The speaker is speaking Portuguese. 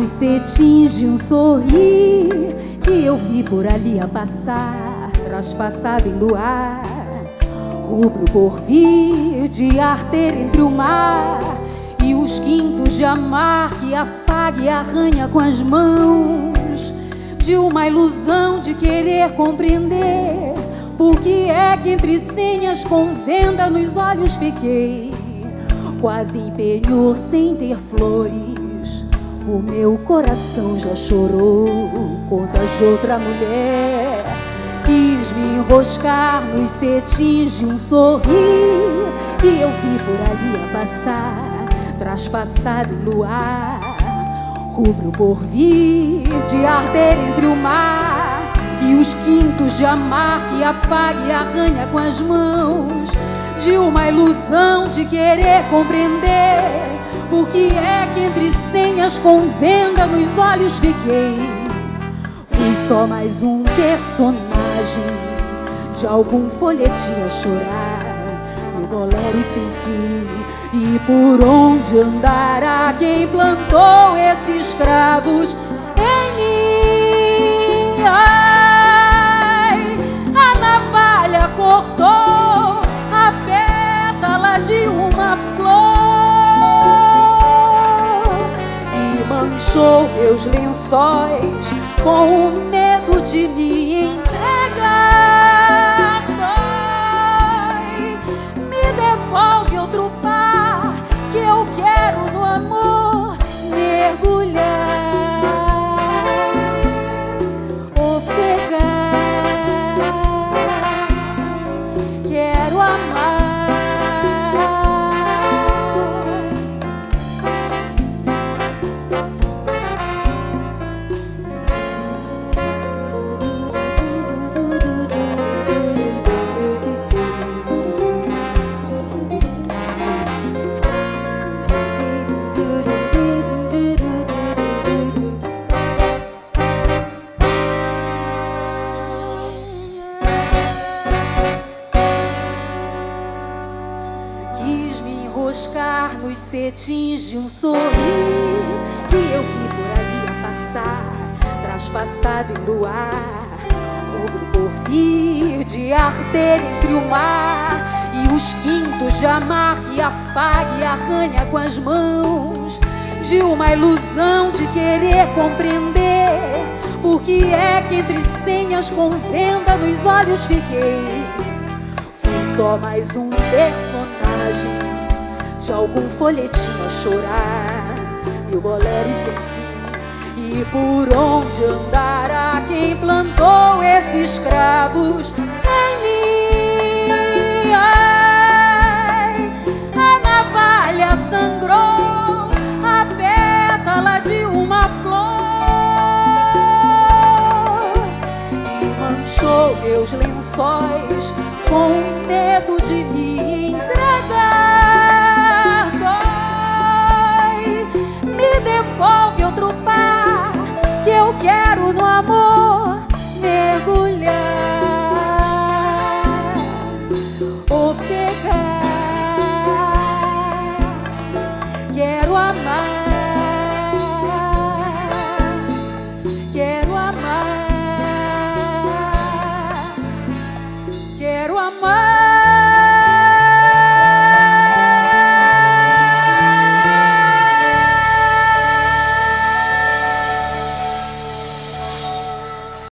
nos cetins de um sorrir que eu vi por ali a passar, traspassado em luar, rubro por vir de arder entre o mar e os quintos de amar que afaga e arranha com as mãos, de uma ilusão de querer compreender por que é que entre senhas com venda nos olhos fiquei, quase em penhor sem ter flores. O meu coração já chorou contas de outra mulher. Quis me enroscar nos cetins de um sorrir que eu vi por ali a passar, traspassado em luar, rubro por vir de arder entre o mar e os quintos de amar que afaga e arranha com as mãos, de uma ilusão de querer compreender por que é que entre senhas com venda nos olhos fiquei. Fui só mais um personagem de algum folhetim a chorar, no bolero sem fim. E por onde andará quem plantou esses cravos em mim? Ai, a navalha cortou a pétala de uma flor e manchou meus lençóis com o medo de me entregar. Dói, me devolve outro par que eu quero no amor mergulhar, ofegar, quero amar. Quis me enroscar nos cetins de um sorrir que eu vi por ali a passar, traspassado em luar, rubro por vir de arder entre o mar e os quintos de amar que afaga e arranha com as mãos, de uma ilusão de querer compreender por que é que entre senhas com venda nos olhos fiquei. Fui só mais um personagem de algum folhetim a chorar, e o bolero sem fim. E por onde andará quem plantou esses cravos em mim? Ai, a navalha sangrou a pétala de uma flor e manchou meus lençóis com medo de me entregar. Dói, me devolve outro par que eu quero no amor mergulhar, ofegar.